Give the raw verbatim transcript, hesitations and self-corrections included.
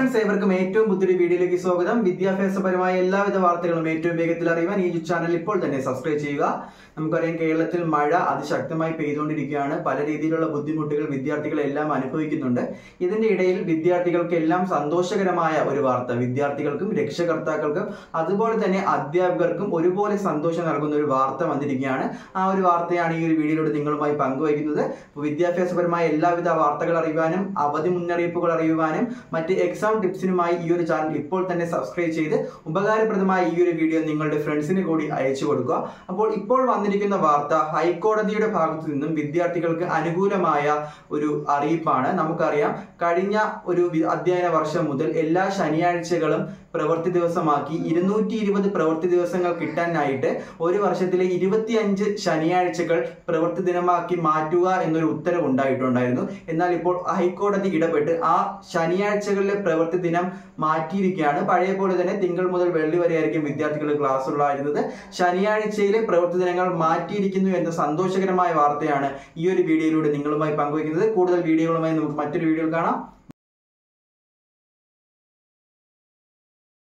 Friends, ഏവർക്കും ഏറ്റവും പുതിയൊരു വീഡിയോയിലേക്ക് സ്വാഗതം. വിദ്യാഭ്യാസപരമായ എല്ലാവിധ വാർത്തകളും ഏറ്റവും വേഗത്തിൽ അറിയുവാൻ ഈ ചാനൽ ഇപ്പോൾ തന്നെ സബ്സ്ക്രൈബ് ചെയ്യുക. നമുക്കറിയാം, കേരളത്തിൽ മഴ അതിശക്തമായി പെയ്തുകൊണ്ടിരിക്കുകയാണ്. പല രീതിയിലുള്ള ബുദ്ധിമുട്ടുകൾ വിദ്യാർത്ഥികളെല്ലാം അനുഭവിക്കുന്നുണ്ട്. ഇതിന്റെ ഇടയിൽ വിദ്യാർത്ഥികൾക്ക് എല്ലാം സന്തോഷകരമായ ഒരു വാർത്ത, വിദ്യാർത്ഥികൾക്കും രക്ഷകർത്താക്കൾക്കും അതുപോലെ തന്നെ അധ്യാപകർക്കും ഒരുപോലെ സന്തോഷം നൽകുന്ന ഒരു വാർത്ത വന്നിരിക്കുകയാണ്. ആ ഒരു വാർത്തയാണ് ഈ ഒരു വീഡിയോയിലൂടെ നിങ്ങളുമായി പങ്കുവയ്ക്കുന്നത്. വിദ്യാഭ്യാസപരമായ എല്ലാവിധ വാർത്തകൾ അറിയുവാനും അവധി മുന്നറിയിപ്പുകൾ അറിയുവാനും മറ്റ് എക്സാം ടിപ്സിനുമായി ഈ ഒരു ചാനൽ ഇപ്പോൾ തന്നെ സബ്സ്ക്രൈബ് ചെയ്ത് ഉപകാരപ്രദമായ ഈ ഒരു വീഡിയോ നിങ്ങളുടെ ഫ്രണ്ട്സിന് കൂടി അയച്ചു കൊടുക്കുക. അപ്പോൾ ഇപ്പോൾ വന്നിരിക്കുന്ന വാർത്ത ഹൈക്കോടതിയുടെ ഭാഗത്തു നിന്നും വിദ്യാർത്ഥികൾക്ക് അനുകൂലമായ ഒരു അറിയിപ്പാണ്. നമുക്കറിയാം, കഴിഞ്ഞ ഒരു അധ്യയന വർഷം മുതൽ എല്ലാ ശനിയാഴ്ചകളും പ്രവൃത്തി ദിവസമാക്കി ഇരുന്നൂറ്റി ഇരുപത് പ്രവൃത്തി ദിവസങ്ങൾ കിട്ടാനായിട്ട് ഒരു വർഷത്തിലെ ഇരുപത്തിയഞ്ച് ശനിയാഴ്ചകൾ പ്രവൃത്തി ദിനമാക്കി മാറ്റുക എന്നൊരു ഉത്തരവ് ഉണ്ടായിട്ടുണ്ടായിരുന്നു. എന്നാൽ ഇപ്പോൾ ഹൈക്കോടതി ഇടപെട്ട് ആ ശനിയാഴ്ചകളിലെ പ്രവൃത്തി ദിനം മാറ്റിയിരിക്കുകയാണ്. പഴയ പോലെ തന്നെ തിങ്കൾ മുതൽ വെള്ളി വരെ ആയിരിക്കും വിദ്യാർത്ഥികൾ ക്ലാസ് ഉള്ളായിരുന്നത്. ശനിയാഴ്ചയിലെ പ്രവൃത്തി ദിനങ്ങൾ മാറ്റിയിരിക്കുന്നു എന്ന സന്തോഷകരമായ വാർത്തയാണ് ഈ ഒരു വീഡിയോയിലൂടെ നിങ്ങളുമായി പങ്കുവയ്ക്കുന്നത്. കൂടുതൽ വീഡിയോകളുമായി നമുക്ക് മറ്റൊരു വീഡിയോയിൽ കാണാം.